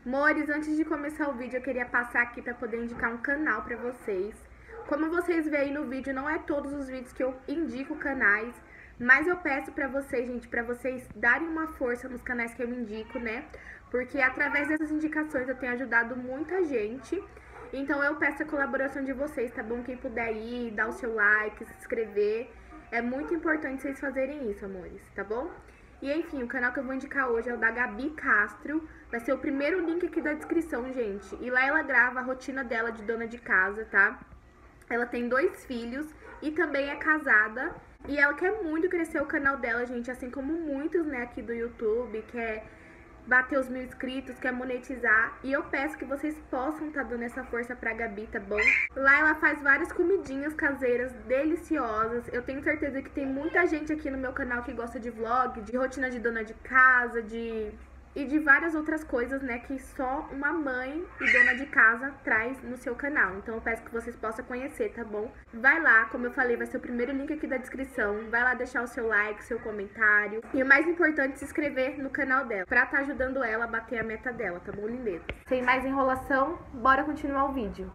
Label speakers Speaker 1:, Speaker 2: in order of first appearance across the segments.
Speaker 1: Mores, antes de começar o vídeo, eu queria passar aqui pra poder indicar um canal pra vocês. Como vocês veem aí no vídeo, não é todos os vídeos que eu indico canais, mas eu peço pra vocês, gente, pra vocês darem uma força nos canais que eu indico, né? Porque através dessas indicações eu tenho ajudado muita gente. Então eu peço a colaboração de vocês, tá bom? Quem puder ir, dar o seu like, se inscrever. É muito importante vocês fazerem isso, amores, tá bom? E enfim, o canal que eu vou indicar hoje é o da Gabi Castro. Vai ser o primeiro link aqui da descrição, gente. E lá ela grava a rotina dela de dona de casa, tá? Ela tem 2 filhos e também é casada. E ela quer muito crescer o canal dela, gente, assim como muitos, né, aqui do YouTube, quer bater os 1000 inscritos, quer monetizar. E eu peço que vocês possam estar dando essa força pra Gabi, tá bom? Lá ela faz várias comidinhas caseiras deliciosas. Eu tenho certeza que tem muita gente aqui no meu canal que gosta de vlog, de rotina de dona de casa, e de várias outras coisas, né, que só uma mãe e dona de casa traz no seu canal. Então eu peço que vocês possam conhecer, tá bom? Vai lá, como eu falei, vai ser o primeiro link aqui da descrição. Vai lá deixar o seu like, seu comentário. E o mais importante, se inscrever no canal dela, pra estar ajudando ela a bater a meta dela, tá bom, lindeza? Sem mais enrolação, bora continuar o vídeo.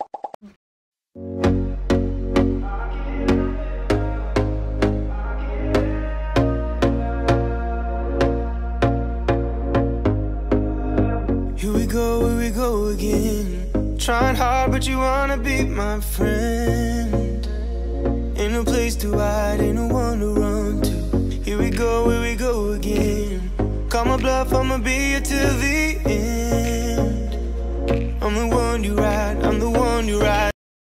Speaker 2: Here we go again. Trying hard, but you wanna be my friend. Ain't no place to hide, ain't no one to run to. Here we go again. Call my bluff, I'ma be here till the end. I'm the one you ride, I'm the one you ride.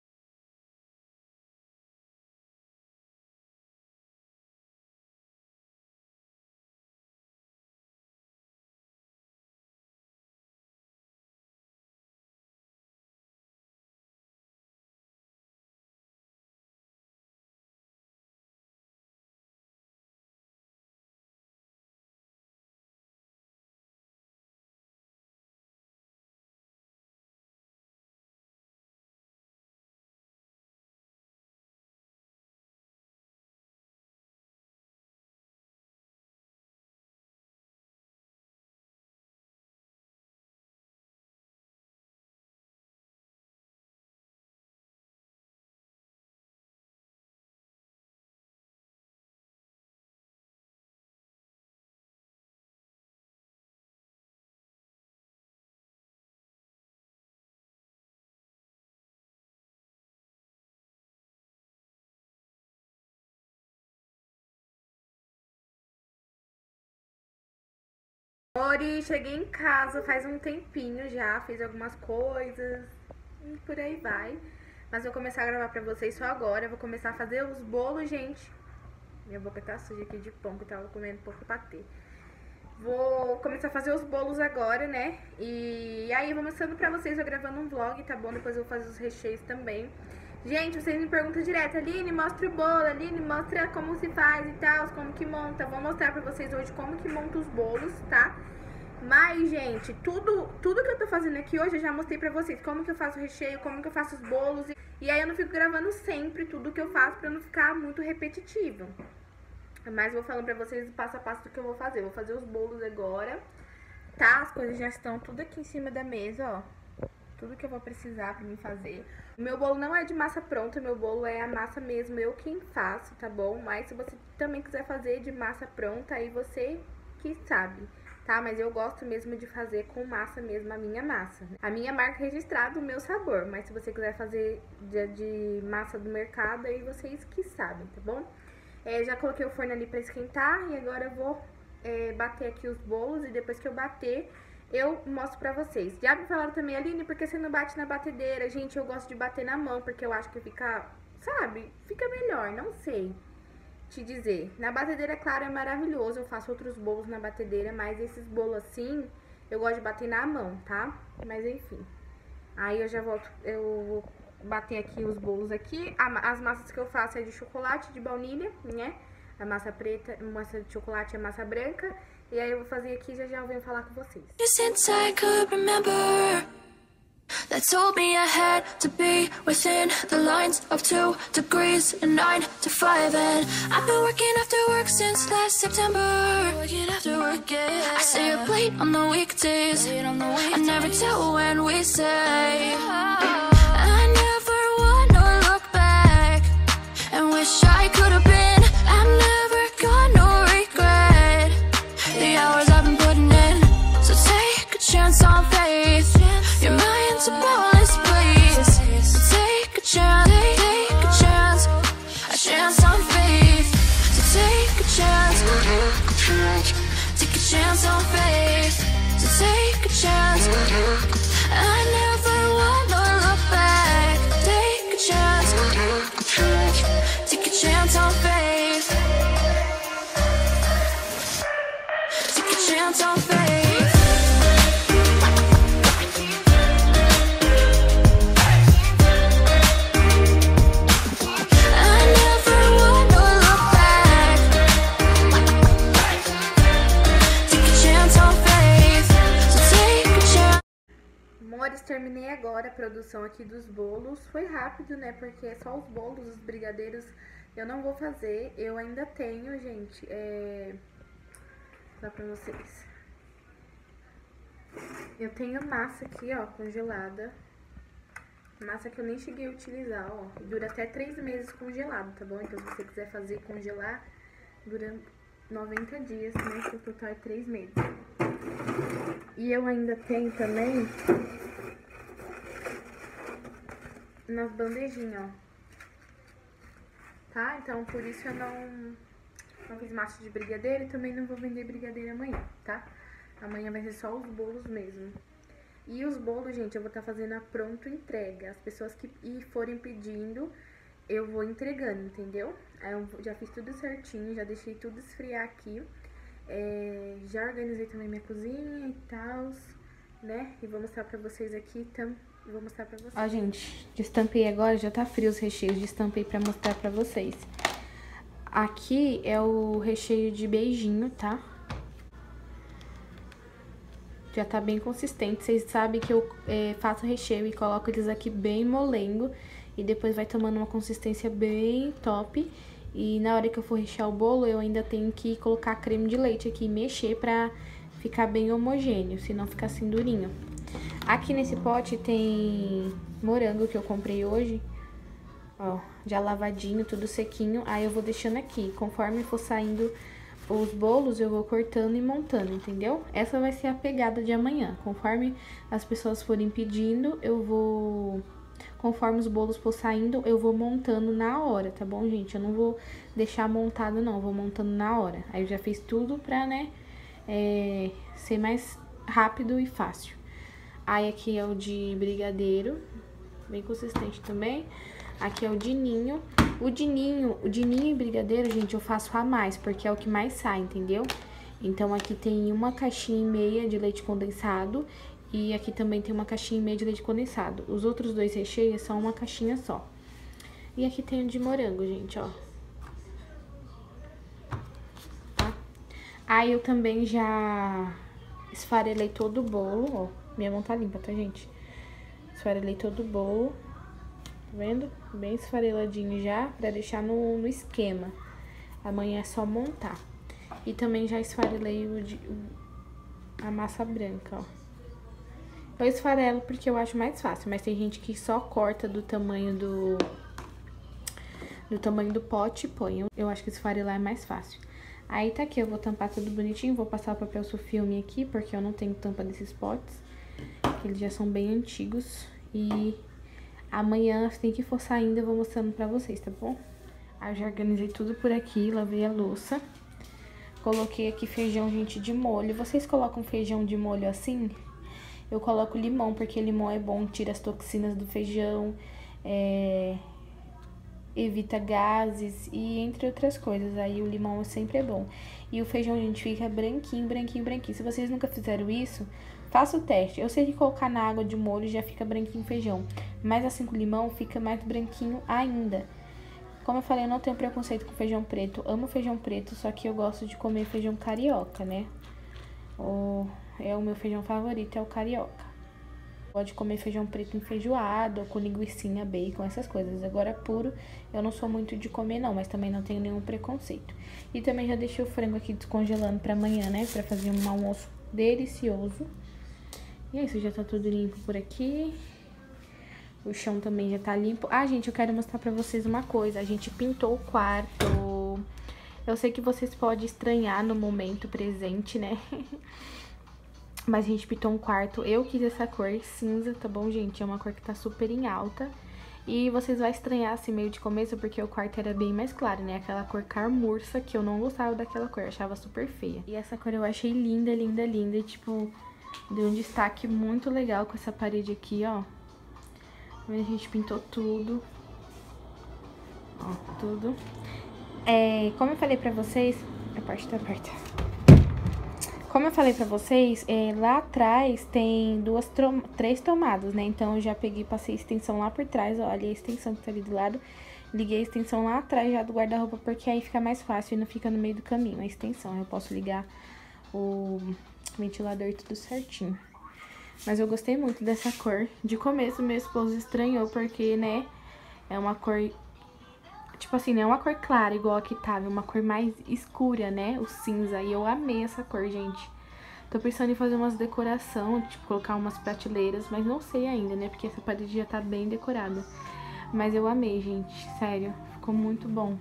Speaker 1: Ori, cheguei em casa faz um tempinho já, fiz algumas coisas e por aí vai. Mas vou começar a gravar pra vocês só agora. Eu vou começar a fazer os bolos, gente. Minha boca tá suja aqui de pão, que eu tava comendo pouco patê. Vou começar a fazer os bolos agora, né? E aí eu vou mostrando pra vocês, eu gravando um vlog, tá bom? Depois eu vou fazer os recheios também. Gente, vocês me perguntam direto, Aline, mostra o bolo, Aline, mostra como se faz e tal, como que monta. Vou mostrar pra vocês hoje como que monta os bolos, tá? Mas, gente, tudo que eu tô fazendo aqui hoje eu já mostrei pra vocês. Como que eu faço o recheio, como que eu faço os bolos. E aí eu não fico gravando sempre tudo que eu faço pra não ficar muito repetitivo. Mas vou falando pra vocês o passo a passo do que eu vou fazer. Vou fazer os bolos agora, tá? As coisas já estão tudo aqui em cima da mesa, ó. Tudo que eu vou precisar pra mim fazer. O meu bolo não é de massa pronta, meu bolo é a massa mesmo, eu quem faço, tá bom? Mas se você também quiser fazer de massa pronta, aí você que sabe, tá? Mas eu gosto mesmo de fazer com massa mesmo, a minha massa. A minha marca registrada, o meu sabor. Mas se você quiser fazer de massa do mercado, aí vocês que sabem, tá bom? Já coloquei o forno ali pra esquentar e agora eu vou bater aqui os bolos e depois que eu bater, eu mostro pra vocês. Já me falaram também, Aline, por que você não bate na batedeira? Gente, eu gosto de bater na mão, porque eu acho que fica, sabe, fica melhor, não sei te dizer. Na batedeira, claro, é maravilhoso, eu faço outros bolos na batedeira, mas esses bolos assim, eu gosto de bater na mão, tá? Mas enfim, aí eu já volto, eu vou bater aqui os bolos aqui. As massas que eu faço é de chocolate, de baunilha, né? A massa preta, massa de chocolate e a massa branca. E aí eu vou fazer aqui e já eu venho falar com vocês.
Speaker 2: Since I could remember, that told me I had to be within the lines of 2 degrees and 9 to 5. And I've been working after work since last September. Working after work, yeah. I stay up late on the weekdays. I never tell when we say. I never wanna look back and wish I could have been. I've never got no regret. The hours I've been putting in. So take a chance on faith. Your mind's a boundless place. So take a chance on faith. So take a chance on faith. So take a chance. I never wanna look back. Take a chance on faith. Take a chance on faith.
Speaker 1: Amores, terminei agora a produção aqui dos bolos. Foi rápido, né? Porque é só os bolos, os brigadeiros eu não vou fazer. Eu ainda tenho, gente, dá pra vocês. Eu tenho massa aqui, ó, congelada. Massa que eu nem cheguei a utilizar, ó. Dura até 3 meses congelado, tá bom? Então, se você quiser fazer congelar, dura 90 dias, né? Que o total é 3 meses. E eu ainda tenho também nas bandejinhas, ó. Tá? Então, por isso eu não fiz massa de brigadeiro e também não vou vender brigadeiro amanhã, tá? Amanhã vai ser só os bolos mesmo. E os bolos, gente, eu vou estar fazendo a pronto entrega. As pessoas que forem pedindo, eu vou entregando, entendeu? Aí eu já fiz tudo certinho, já deixei tudo esfriar aqui. Já organizei também minha cozinha e tal, né? E vou mostrar pra vocês aqui, vou mostrar pra vocês. Ó, gente, destampei agora, já tá frio os recheios, destampei pra mostrar pra vocês. Aqui é o recheio de beijinho, tá? Já tá bem consistente, vocês sabem que eu faço recheio e coloco eles aqui bem molengo. E depois vai tomando uma consistência bem top. E na hora que eu for rechear o bolo, eu ainda tenho que colocar creme de leite aqui e mexer pra ficar bem homogêneo, senão fica assim durinho. Aqui nesse pote tem morango que eu comprei hoje, ó, já lavadinho, tudo sequinho. Aí eu vou deixando aqui, conforme for saindo os bolos, eu vou cortando e montando, entendeu? Essa vai ser a pegada de amanhã. Conforme as pessoas forem pedindo, conforme os bolos for saindo, eu vou montando na hora, tá bom, gente? Eu não vou deixar montado, não. Eu vou montando na hora. Aí eu já fiz tudo pra, né, ser mais rápido e fácil. Aí aqui é o de brigadeiro, bem consistente também. Aqui é o de ninho. O de ninho e brigadeiro, gente, eu faço a mais, porque é o que mais sai, entendeu? Então, aqui tem 1,5 caixinhas de leite condensado. E aqui também tem 1,5 caixinha de leite condensado. Os outros 2 recheios são 1 caixinha só. E aqui tem o de morango, gente, ó. Tá? Aí eu também já esfarelei todo o bolo, ó. Minha mão tá limpa, tá, gente? Esfarelei todo o bolo. Tá vendo? Bem esfareladinho já, pra deixar no esquema. Amanhã é só montar. E também já esfarelei a massa branca, ó. Eu esfarelo porque eu acho mais fácil, mas tem gente que só corta do tamanho do pote e põe. Eu acho que esfarelar é mais fácil. Aí tá aqui, eu vou tampar tudo bonitinho, vou passar o papel sulfilme aqui, porque eu não tenho tampa desses potes, eles já são bem antigos. E amanhã, assim que for saindo, eu vou mostrando pra vocês, tá bom? Aí eu já organizei tudo por aqui, lavei a louça. Coloquei aqui feijão, gente, de molho. Vocês colocam feijão de molho assim? Eu coloco limão, porque limão é bom, tira as toxinas do feijão, evita gases e entre outras coisas. Aí o limão sempre é bom. E o feijão, gente, fica branquinho, branquinho, branquinho. Se vocês nunca fizeram isso, faça o teste. Eu sei que colocar na água de molho já fica branquinho o feijão, mas assim com limão fica mais branquinho ainda. Como eu falei, eu não tenho preconceito com feijão preto. Amo feijão preto, só que eu gosto de comer feijão carioca, né? O meu feijão favorito é o carioca. Pode comer feijão preto enfeijoado, com linguicinha, bacon, essas coisas. Agora, puro, eu não sou muito de comer não, mas também não tenho nenhum preconceito. E também já deixei o frango aqui descongelando pra amanhã, né? Pra fazer um almoço delicioso. E é isso, já tá tudo limpo por aqui. O chão também já tá limpo. Ah, gente, eu quero mostrar pra vocês uma coisa. A gente pintou o quarto. Eu sei que vocês podem estranhar no momento presente, né? Mas a gente pintou um quarto. Eu quis essa cor cinza, tá bom, gente? É uma cor que tá super em alta. E vocês vão estranhar assim meio de começo, porque o quarto era bem mais claro, né? Aquela cor carmurça, que eu não gostava daquela cor, eu achava super feia. E essa cor eu achei linda, linda, linda. E, tipo, deu um destaque muito legal com essa parede aqui, ó. A gente pintou tudo. Ó, tudo. Como eu falei pra vocês... A parte tá aberta. Como eu falei pra vocês, lá atrás tem três tomadas, né? Então eu já peguei e passei a extensão lá por trás, ó. Olha a extensão que tá ali do lado. Liguei a extensão lá atrás já do guarda-roupa, porque aí fica mais fácil e não fica no meio do caminho a extensão. Eu posso ligar o ventilador e tudo certinho. Mas eu gostei muito dessa cor. De começo, meu esposo estranhou, porque, né, é uma cor... Tipo assim, não é uma cor clara igual a que tava, é uma cor mais escura, né, o cinza. E eu amei essa cor, gente. Tô pensando em fazer umas decoração, tipo, colocar umas prateleiras, mas não sei ainda, né, porque essa parede já tá bem decorada. Mas eu amei, gente, sério, ficou muito bom.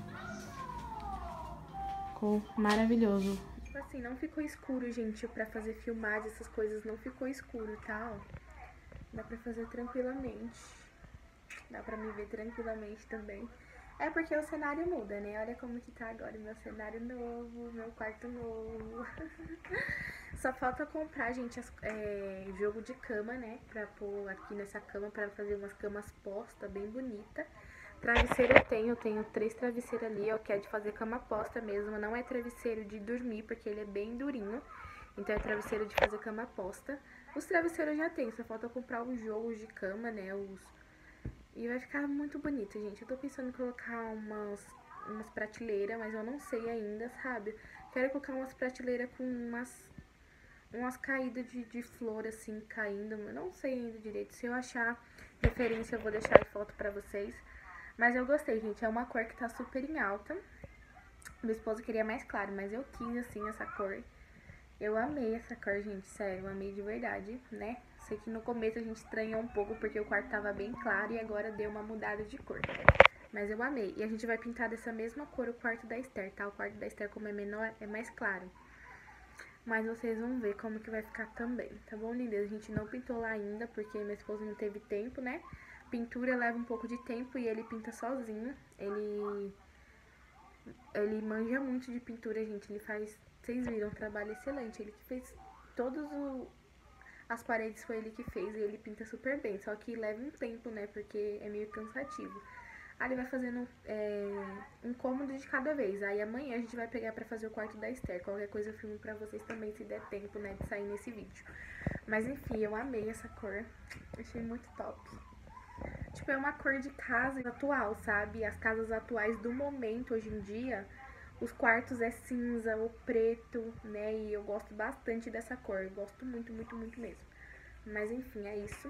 Speaker 1: Ficou maravilhoso. Tipo assim, não ficou escuro, gente, pra fazer filmagem, essas coisas, não ficou escuro, tá, ó. Dá pra fazer tranquilamente. Dá pra me ver tranquilamente também. É porque o cenário muda, né? Olha como que tá agora, meu cenário novo, meu quarto novo. Só falta comprar, gente, jogo de cama, né? Pra pôr aqui nessa cama, pra fazer umas camas posta bem bonita. Travesseiro eu tenho 3 travesseiros ali, ó, que é de fazer cama posta mesmo. Não é travesseiro de dormir, porque ele é bem durinho. Então é travesseiro de fazer cama posta. Os travesseiros eu já tenho, só falta comprar os jogos de cama, né? E vai ficar muito bonito, gente. Eu tô pensando em colocar umas prateleiras, mas eu não sei ainda, sabe? Quero colocar umas prateleiras com umas caídas de flor, assim, caindo. Eu não sei ainda direito. Se eu achar referência, eu vou deixar de foto pra vocês. Mas eu gostei, gente. É uma cor que tá super em alta. Meu esposo queria mais claro, mas eu quis, assim, essa cor. Eu amei essa cor, gente, sério, eu amei de verdade, né? Sei que no começo a gente estranhou um pouco porque o quarto tava bem claro e agora deu uma mudada de cor. Mas eu amei. E a gente vai pintar dessa mesma cor o quarto da Esther, tá? O quarto da Esther, como é menor, é mais claro. Mas vocês vão ver como que vai ficar também, tá bom, lindas? A gente não pintou lá ainda porque meu esposo não teve tempo, né? Pintura leva um pouco de tempo e ele pinta sozinho. Ele manja muito de pintura, gente. Ele faz... Vocês viram, um trabalho excelente. Ele que fez as paredes, foi ele que fez e ele pinta super bem. Só que leva um tempo, né? Porque é meio cansativo. Aí ele vai fazendo um cômodo de cada vez. Aí amanhã a gente vai pegar pra fazer o quarto da Esther. Qualquer coisa eu filmo pra vocês também, se der tempo, né? De sair nesse vídeo. Mas enfim, eu amei essa cor. Achei muito top. Tipo, é uma cor de casa atual, sabe? As casas atuais do momento, hoje em dia... Os quartos é cinza ou preto, né? E eu gosto bastante dessa cor. Eu gosto muito, muito, muito mesmo. Mas enfim, é isso.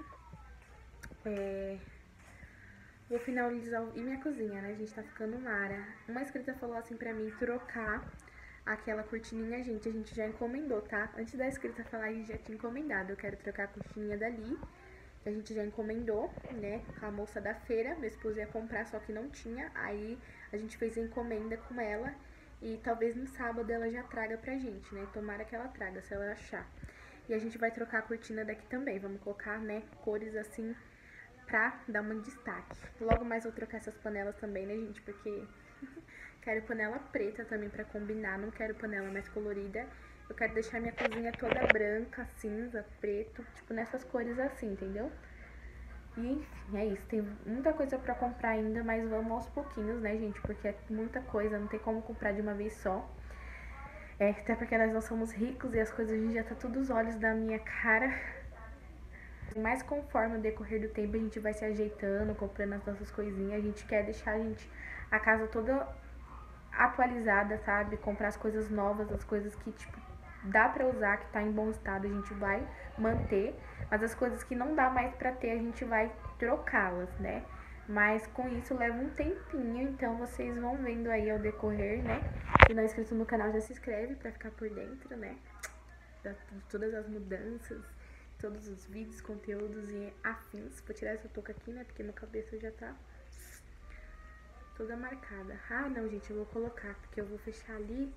Speaker 1: Vou finalizar... E minha cozinha, né? A gente tá ficando mara. Uma inscrita falou assim pra mim trocar aquela cortininha, gente. A gente já encomendou, tá? Antes da inscrita falar, a gente já tinha encomendado. Eu quero trocar a cortininha dali. A gente já encomendou, né? Com a moça da feira. Meu esposo ia comprar, só que não tinha. Aí a gente fez a encomenda com ela. E talvez no sábado ela já traga pra gente, né? Tomara que ela traga, se ela achar. E a gente vai trocar a cortina daqui também. Vamos colocar, né, cores assim pra dar um destaque. Logo mais vou trocar essas panelas também, né, gente? Porque quero panela preta também pra combinar. Não quero panela mais colorida. Eu quero deixar minha cozinha toda branca, cinza, preto. Tipo, nessas cores assim, entendeu? E enfim, é isso. Tem muita coisa pra comprar ainda, mas vamos aos pouquinhos, né, gente? Porque é muita coisa, não tem como comprar de uma vez só. Até porque nós não somos ricos e as coisas hoje já tá tudo os olhos da minha cara. Mas conforme o decorrer do tempo a gente vai se ajeitando, comprando as nossas coisinhas. A gente quer deixar a casa toda atualizada, sabe? Comprar as coisas novas, as coisas que, tipo, dá pra usar, que tá em bom estado, a gente vai manter. Mas as coisas que não dá mais pra ter, a gente vai trocá-las, né? Mas com isso leva um tempinho, então vocês vão vendo aí ao decorrer, né? Se não é inscrito no canal, já se inscreve pra ficar por dentro, né? De todas as mudanças, todos os vídeos, conteúdos e afins. Vou tirar essa touca aqui, né? Porque minha cabeça já tá toda marcada. Ah, não, gente, eu vou colocar, porque eu vou fechar ali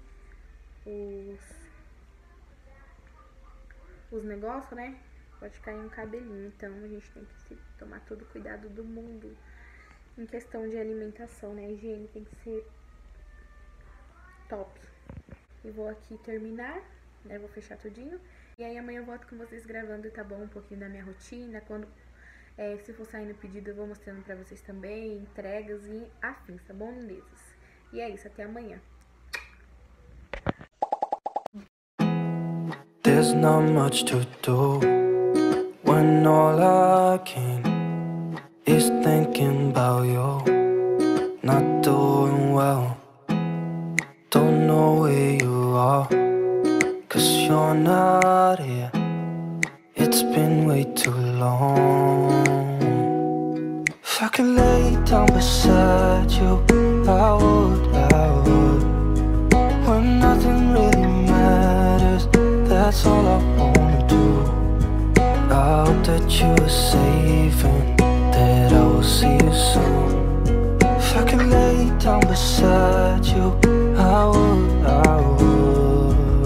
Speaker 1: os negócios, né? Pode cair um cabelinho, então a gente tem que tomar todo o cuidado do mundo em questão de alimentação, né? A higiene tem que ser top. E vou aqui terminar, né? Vou fechar tudinho. E aí amanhã eu volto com vocês gravando, tá bom? Um pouquinho da minha rotina. Quando, se for saindo pedido, eu vou mostrando pra vocês também, entregas e afins, tá bom, lindezas? E é isso, até amanhã.
Speaker 2: There's not much to do when all I can is thinking about you. Not doing well, don't know where you are, 'cause you're not here. It's been way too long. If I could lay down beside you, I would, when nothing really matters. That's all I wanna do. I hope that you are safe and that I will see you soon. If I could lay down beside you, I would, I would,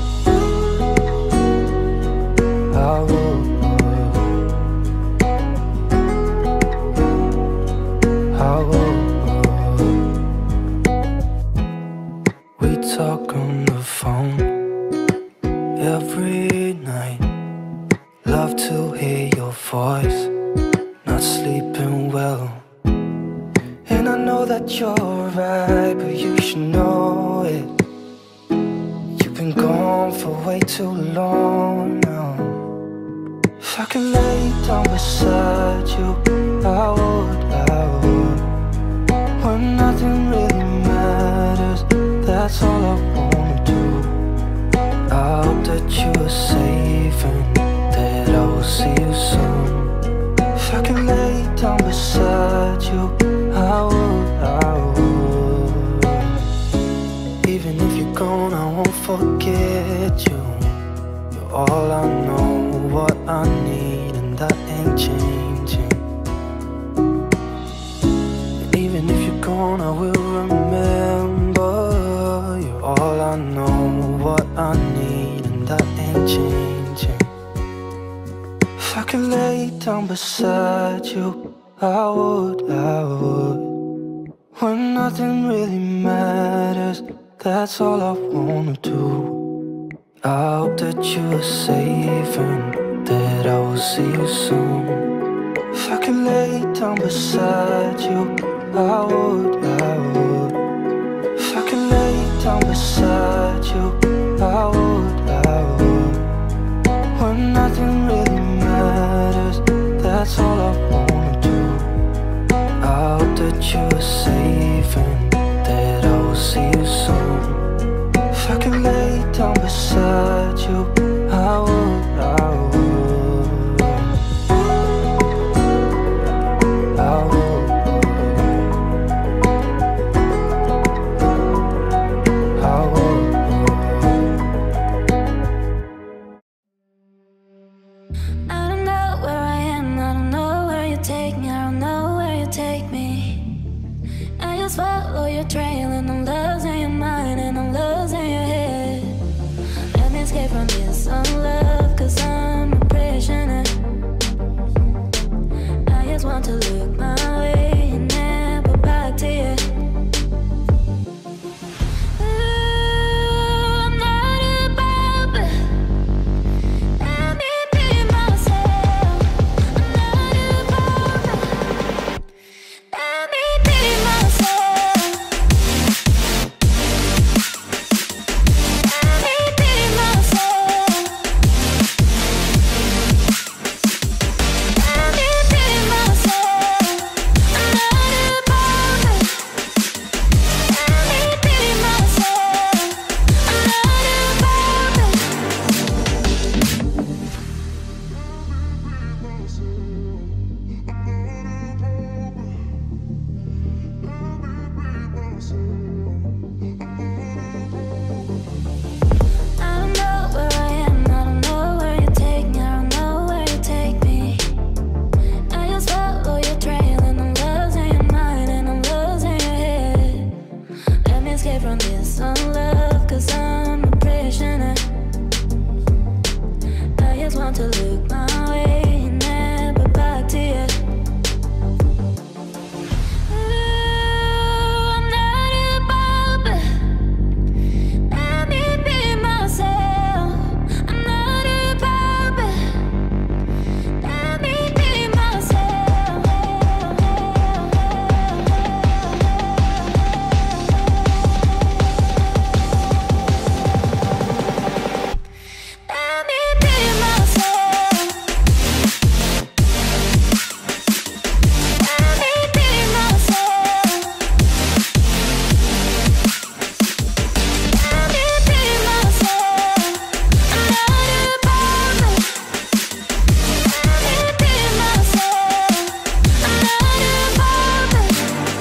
Speaker 2: I would, I would. We talk on the phone every night, love to hear your voice, not sleeping well. And I know that you're right, but you should know it. You've been gone for way too long now. If I could lay down beside you, I would, when nothing really matters. That's all I wanna do. I hope that you are safe and that I will see you soon. If I could lay down beside you, I would. Even if you're gone, I won't forget you. You're all I know, what I need, and that ain't changing. And even if you're gone, I will remember. You're all I know, what I need, and that ain't changing. If I could lay down beside you, I would, when nothing really matters. That's all I wanna do. I hope that you are safe and that I will see you soon. If I could lay down beside you, I would, if I could lay down beside you, I would, when nothing really matters. That's all I wanna do. I hope that you are safe and that I will see you soon. If I could lay down beside you, I would, I would, I would.
Speaker 3: Follow your trail and I'm losing your mind and I'm losing your head. Let me escape from this love, 'cause I'm a prisoner. I just want to look my way and never back to you. I'm not above it. Let me be myself. I'm not above it. Let me be myself. look my way and never back to you. I'm not above it. Let me be myself. I'm not above it. Let me be myself. Let me be myself. Let me be myself. Let me be myself. I'm not above it. Let me be myself. I'm not above it.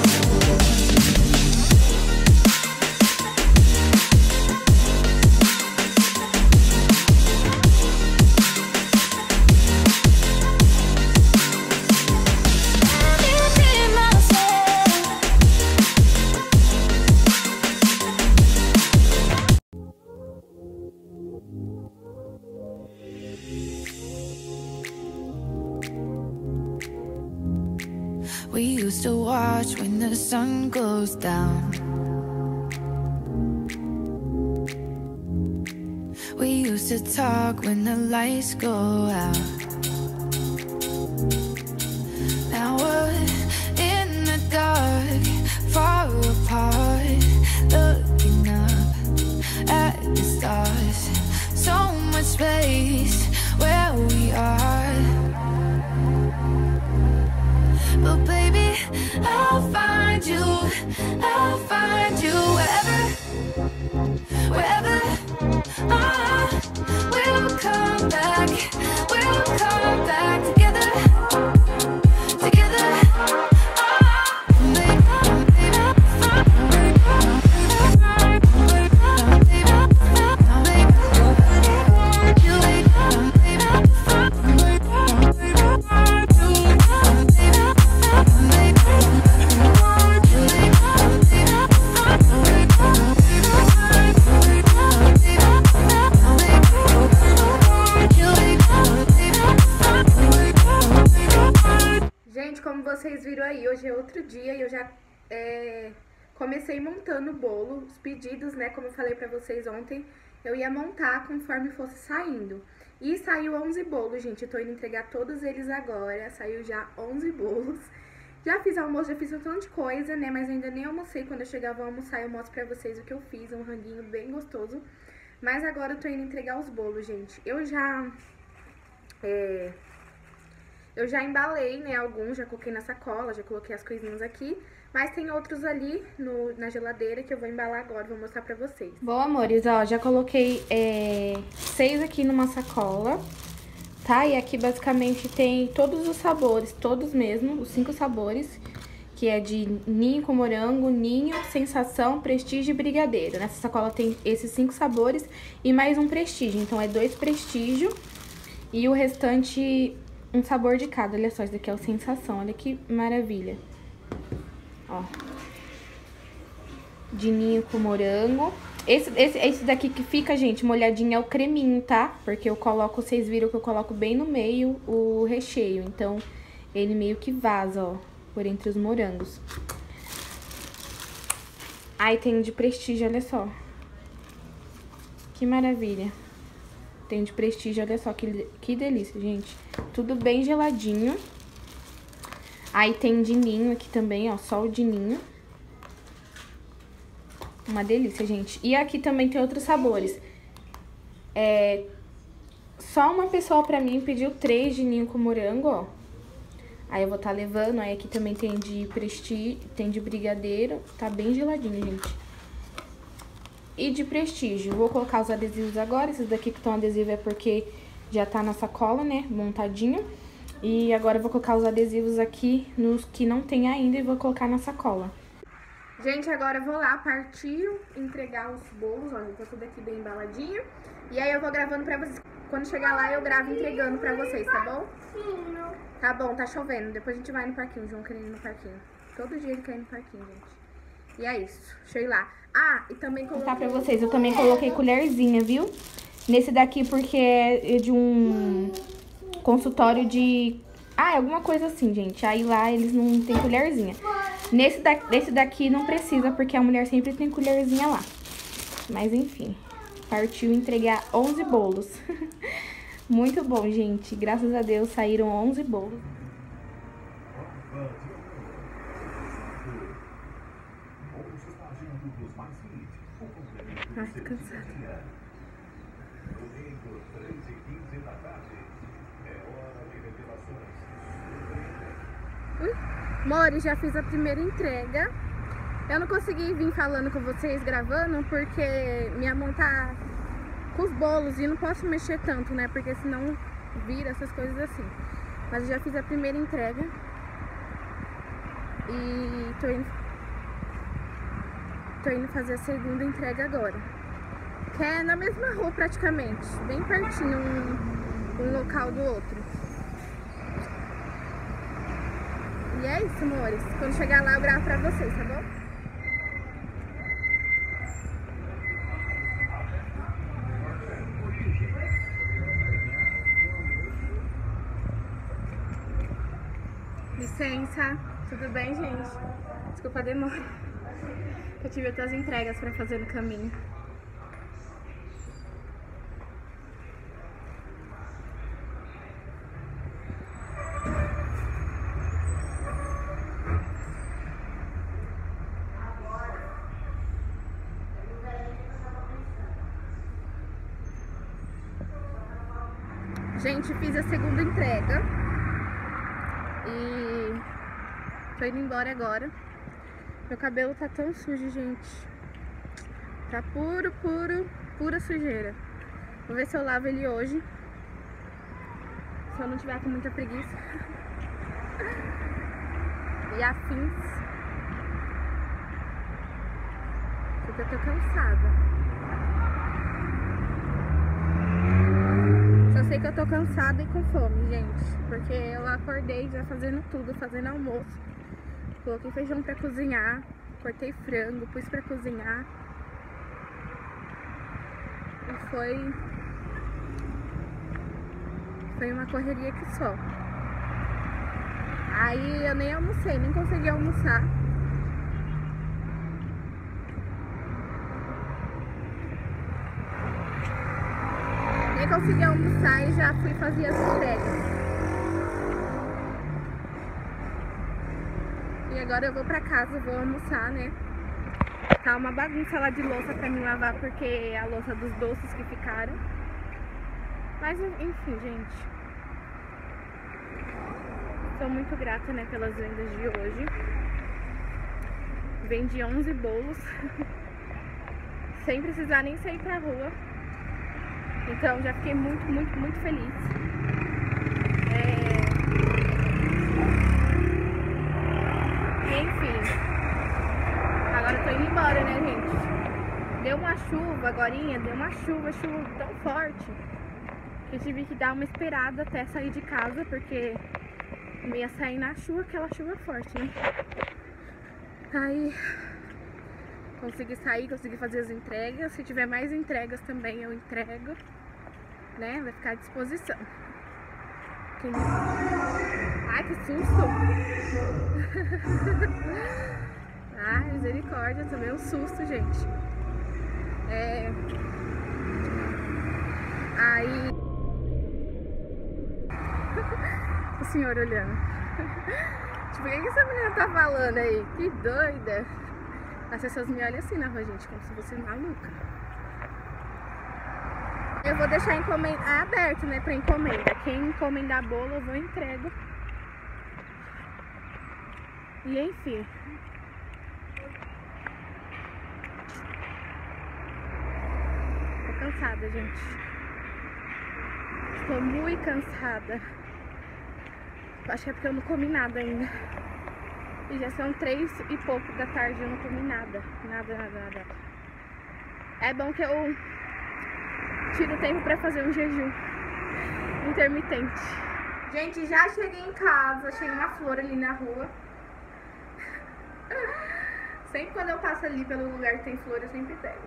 Speaker 3: Let me be myself. We used to watch when the sun goes down. We used to talk when the lights go out. Now we're in the dark, far apart, looking up at the stars. So much space where we are. But baby, I'll find you wherever we'll come back together.
Speaker 1: Gente, como vocês viram aí, hoje é outro dia e eu já comecei montando o bolo, os pedidos, né, como eu falei pra vocês ontem, eu ia montar conforme fosse saindo. E saiu 11 bolos, gente, eu tô indo entregar todos eles agora, saiu já 11 bolos. Já fiz almoço, já fiz um tanto de coisa, né, mas ainda nem almocei. Quando eu chegar vou almoçar, eu mostro pra vocês o que eu fiz, um ranguinho bem gostoso. Mas agora eu tô indo entregar os bolos, gente. Eu já embalei, né, alguns, já coloquei na sacola, já coloquei as coisinhas aqui. Mas tem outros ali na geladeira que eu vou embalar agora, vou mostrar pra vocês. Bom, amores, ó, já coloquei 6 aqui numa sacola, tá? E aqui basicamente tem todos os sabores, todos mesmo, os 5 sabores, que é de ninho com morango, ninho, sensação, prestígio e brigadeiro. Nessa sacola tem esses 5 sabores e mais um prestígio, então é 2 prestígio e o restante um sabor de cada. Olha só, esse daqui é o sensação, olha que maravilha. Ó, de ninho com morango. Esse daqui que fica, gente, molhadinho é o creminho, tá? Porque eu coloco, vocês viram que eu coloco bem no meio o recheio. Então, ele meio que vaza, ó, por entre os morangos. Aí tem de prestígio, olha só. Que maravilha. Tem de prestígio, olha só, que delícia, gente. Tudo bem geladinho. Aí tem de ninho aqui também, ó, só o de ninho. Uma delícia, gente. E aqui também tem outros sabores. Só uma pessoa pra mim pediu 3 de ninho com morango, ó. Aí eu vou estar levando. Aí aqui também tem de prestígio, tem de brigadeiro. Tá bem geladinho, gente. E de prestígio. Vou colocar os adesivos agora. Esses daqui que estão adesivos é porque já tá na sacola, né, montadinho. E agora eu vou colocar os adesivos aqui nos que não tem ainda e vou colocar na sacola. Gente, agora eu vou lá partir, entregar os bolos, ó, já tá tudo aqui bem embaladinho. E aí eu vou gravando pra vocês. Quando chegar lá eu gravo entregando pra vocês, tá bom? Tá bom, tá chovendo. Depois a gente vai no parquinho, o João querendo ir no parquinho. Todo dia ele quer ir no parquinho, gente. E é isso, deixa eu ir lá. Ah, e também coloquei... Vou mostrar pra vocês, eu também coloquei colherzinha, viu? Nesse daqui porque é de um consultório de... Ah, alguma coisa assim, gente. Aí lá eles não tem colherzinha. Nesse daqui não precisa, porque a mulher sempre tem colherzinha lá. Mas enfim, partiu entregar 11 bolos. Muito bom, gente. Graças a Deus saíram 11 bolos. Ai, tô cansada. Mori, já fiz a primeira entrega. Eu não consegui vir falando com vocês, gravando, porque minha mão tá com os bolos e não posso mexer tanto, né? Porque senão vira essas coisas assim. Mas eu já fiz a primeira entrega. E tô indo fazer a segunda entrega agora. Que é na mesma rua praticamente, bem pertinho um local do outro. E é isso, amores. Quando chegar lá eu gravo pra vocês, tá bom? Licença, tudo bem, gente? Desculpa a demora. Eu tive outras entregas pra fazer no caminho. Gente, fiz a segunda entrega e tô indo embora agora. Meu cabelo tá tão sujo, gente. Tá pura sujeira. Vou ver se eu lavo ele hoje. Se eu não tiver com muita preguiça. E afins. Porque eu tô cansada. Só sei que eu tô cansada e com fome, gente. Porque eu acordei já fazendo tudo, fazendo almoço. Coloquei feijão pra cozinhar, cortei frango, pus pra cozinhar. E foi uma correria que só. Aí eu nem almocei, nem consegui almoçar. Nem consegui almoçar e já fui fazer as entregas. E agora eu vou pra casa, vou almoçar, né? Tá uma bagunça lá de louça pra me lavar, porque é a louça dos doces que ficaram. Mas enfim, gente. Sou muito grata, né, pelas vendas de hoje. Vendi 11 bolos. Sem precisar nem sair pra rua. Então já fiquei muito feliz. Enfim, agora eu tô indo embora, né, gente? Deu uma chuva agorinha, deu uma chuva tão forte que eu tive que dar uma esperada até sair de casa, porque eu ia sair na chuva, aquela chuva forte, né? Aí consegui sair, consegui fazer as entregas. Se tiver mais entregas também eu entrego, né? Vai ficar à disposição. Ai, que susto! Ai, misericórdia, tomei um susto, gente. Aí... o senhor olhando. Tipo, o que essa menina tá falando aí? Que doida! As pessoas me olham assim na rua, gente, como se fosse maluca. Eu vou deixar aberto, né, pra encomenda. Quem encomendar bolo, eu vou e entrego. E enfim. Tô cansada, gente. Estou muito cansada. Acho que é porque eu não comi nada ainda. E já são 3 e pouco da tarde, eu não comi nada. Nada. É bom que eu tiro tempo pra fazer um jejum intermitente. Gente, já cheguei em casa, achei uma flor ali na rua. Sempre quando eu passo ali pelo lugar que tem flor, eu sempre pego.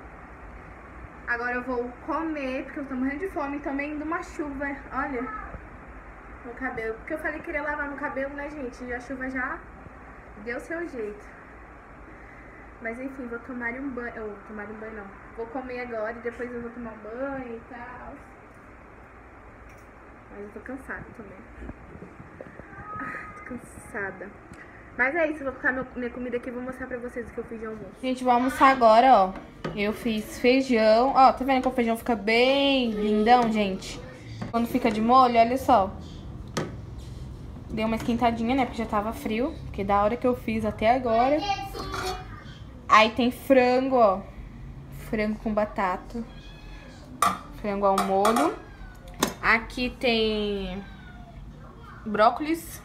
Speaker 1: Agora eu vou comer, porque eu tô morrendo de fome também, de uma chuva, olha. cabelo. Porque eu falei que queria lavar meu cabelo, né, gente? E a chuva já deu seu jeito. Mas enfim, vou tomar um banho. Tomar um banho não. Vou comer agora e depois eu vou tomar um banho e tal. Mas eu tô cansada também. Tô cansada. Mas é isso, eu vou colocar minha comida aqui e vou mostrar pra vocês o que eu fiz de almoço. Gente, vou almoçar agora, ó. Eu fiz feijão. Ó, tá vendo que o feijão fica bem lindão, gente? Quando fica de molho, olha só. Deu uma esquentadinha, né? Porque já tava frio. Porque da hora que eu fiz até agora. Aí tem frango, ó. Frango com batata. Frango ao molho. Aqui tem brócolis.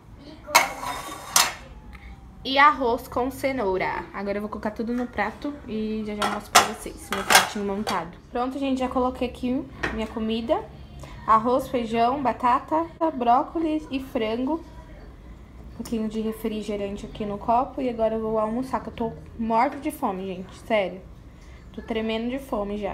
Speaker 1: E arroz com cenoura. Agora eu vou colocar tudo no prato e já mostro pra vocês. Meu pratinho montado. Pronto, gente, já coloquei aqui minha comida. Arroz, feijão, batata, brócolis e frango. Um pouquinho de refrigerante aqui no copo. E agora eu vou almoçar, que eu tô morta de fome, gente. Sério. Tô tremendo de fome já.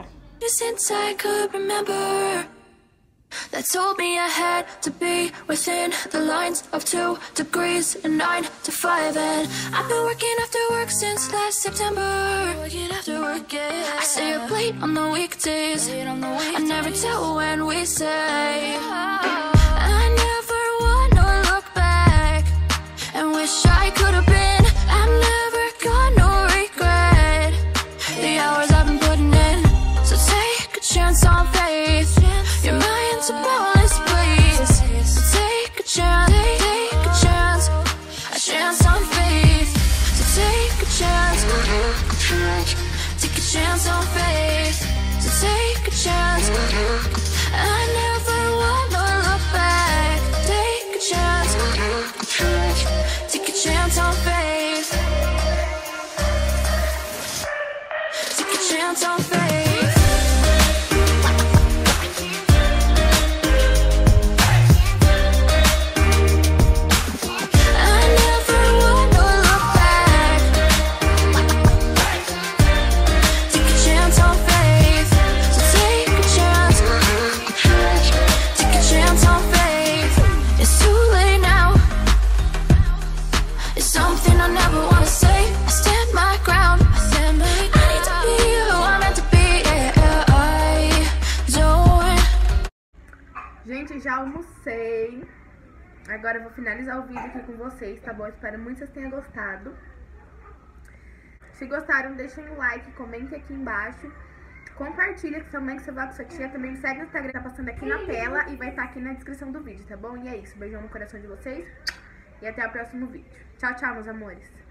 Speaker 3: That told me I had to be within the lines of 2 degrees and 9 to 5. And I've been working after work since last September. Working after work, yeah. I stay up late on the weekdays. I never tell when we say. I never wanna look back and wish I could have been. I've never got no regret. The hours I've been putting in. So take a chance on faith. Your mind's a boundless place. So take a chance on faith. So take a chance on faith. So take a chance. I never wanna look back. Take a chance on faith. Take a chance on faith.
Speaker 1: Gente, já almocei. Agora eu vou finalizar o vídeo aqui com vocês, tá bom? Espero muito que vocês tenham gostado. Se gostaram, deixem um like, comentem aqui embaixo. Compartilha com sua mãe, com seu avó, com sua tia. Também me segue no Instagram, tá passando aqui na tela e vai estar aqui na descrição do vídeo, tá bom? E é isso, beijão no coração de vocês e até o próximo vídeo. Tchau, tchau, meus amores.